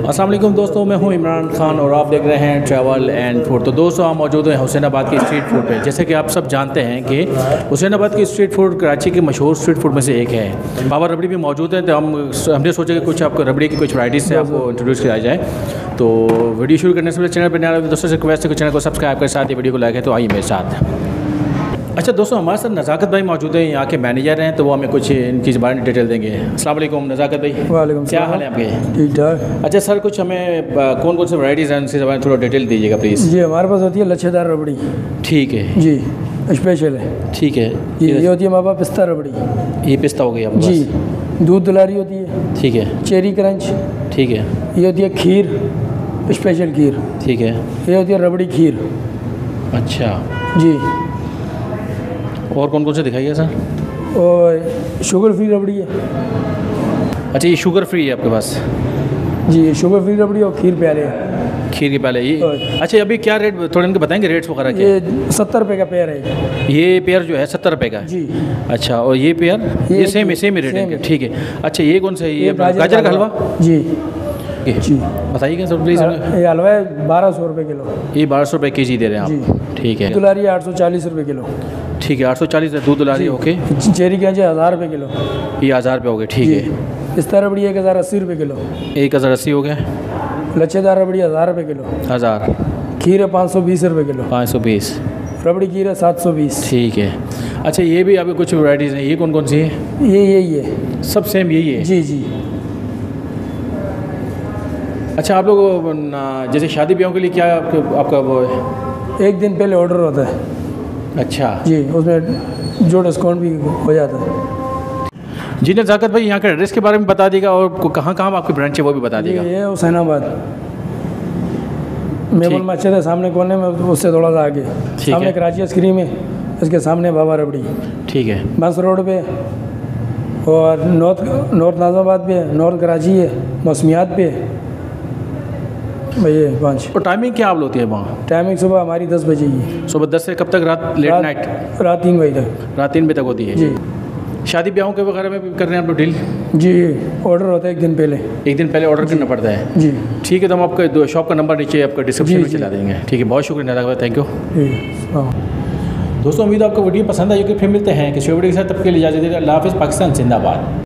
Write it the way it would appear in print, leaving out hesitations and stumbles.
अस्सलाम वालेकुम दोस्तों, मैं हूं इमरान खान और आप देख रहे हैं ट्रैवल एंड फूड। तो दोस्तों हम मौजूद हैं हुसैनाबाद की स्ट्रीट फूड पे। जैसे कि आप सब जानते हैं कि हुसैनाबाद की स्ट्रीट फूड कराची के मशहूर स्ट्रीट फूड में से एक है। बाबा रबड़ी भी मौजूद है, तो हमने सोचा कि कुछ आपको रबड़ी की कुछ वैराइटीज़ से आपको इंट्रोड्यूस किया जाए। तो वीडियो शुरू करने से पहले चैनल पर नया दोस्तों से रिक्वेस्ट है कि चैनल को सब्सक्राइब कर साथ ही वीडियो को लाइक है। तो आइए मेरे साथ। अच्छा दोस्तों, हमारे साथ नज़ाकत भाई मौजूद हैं, यहाँ के मैनेजर हैं, तो वो हमें कुछ इनकी बारे में डिटेल देंगे। अस्सलाम वालेकुम नज़ाकत भाई। वालेकुम क्या हाल है आपके? ठीक ठाक। अच्छा सर, कुछ हमें कौन कौन सी वैराइटीज़ हैं उनसे बारे में थोड़ा डिटेल दीजिएगा प्लीज़। जी, हमारे पास होती है लच्छेदार रबड़ी। ठीक है जी, स्पेशल है। ठीक है जी, ये होती है हमारे पास पिस्ता रबड़ी। ये पिस्ता हो गई आपके जी, पास। दूध दुलारी होती है। ठीक है। Cherry crunch. ठीक है। ये होती है खीर, स्पेशल खीर। ठीक है। ये होती है रबड़ी खीर। अच्छा जी, और कौन कौन से दिखाइए सर? और शुगर फ्री रबड़ी है। अच्छा, ये शुगर फ्री है आपके पास? जी, शुगर फ्री रबड़ी और खीर प्याले है। खीर के पहले ये। अच्छा, अभी क्या रेट थोड़े इनके बताएंगे, रेट्स वगैरह क्या? ये 70 रुपये का पेयर है। ये पेयर जो है 70 रुपये का है? जी। अच्छा, और ये पेयर? ये सेम ही रेट है? ठीक है। अच्छा, ये कौन सा है? ये गाजर का हलवा? जी जी, बताइएगा सर प्लीज़। ये हलवा है 1200 रुपये किलो। ये 1200 रुपये के जी दे रहे हैं आप? ठीक है। दुलारी 840 रुपये किलो। ठीक है, 840 है दूध दुलारी। ओके। चेरी क्रंच 1000 रुपये किलो। ये 1000 रुपये हो गए। ठीक है। पिस्ता रबड़ी 1080 रुपये किलो। 1080 हो गया। लच्छेदार रबड़ी 1000 रुपये किलो। 1000। खीर है 520 रुपये किलो। 520। रबड़ी खीर है 720। ठीक है। अच्छा, ये भी आपकी कुछ वैराइटीज़ हैं, ये कौन कौन सी है? ये यही है, सब सेम यही है? जी जी। अच्छा, आप लोग जैसे शादी ब्याहों के लिए क्या आपका वो है? एक दिन पहले ऑर्डर होता है। अच्छा जी, उसमें जो डिस्काउंट भी हो जाता है। जी। नज़ाकत भाई, यहाँ के एड्रेस के बारे में बता दीजिएगा और कहाँ कहाँ आपकी ब्रांच है वो भी बता दीजिएगा। ये है हुसैनाबाद, मेमन मस्जिद है सामने कोने में, उससे थोड़ा सा आगे सामने कराची आइसक्रीम में, उसके सामने बाबा रबड़ी। ठीक है। बस रोड पे। और नॉर्थ नाज़िमाबाद पे, नॉर्थ कराची है, मौसमियात पे भैया 5। और टाइमिंग क्या आप होती है वहाँ? टाइमिंग सुबह हमारी 10 बजे की। सुबह 10 से कब तक? Late night? रात 3 बजे तक। रात 3 बजे तक होती है जी। शादी ब्याहों के वगैरह में भी कर रहे हैं आप लोग डील? जी, ऑर्डर होता है एक दिन पहले। एक दिन पहले ऑर्डर करना पड़ता है? जी। ठीक है, तो हम आपका शॉप का नंबर नीचे आपका डिस्क्रिप्शन में चला देंगे। ठीक है, बहुत शुक्रिया नज़ाकत, थैंक यू। दोस्तों, उम्मीद है आपको वीडियो पसंद आई होगी। फिर मिलते हैं किसी वीडियो के साथ, तब के लिए इजाज़त दीजिए। अल्लाह हाफ़िज़। पाकिस्तान जिंदाबाद।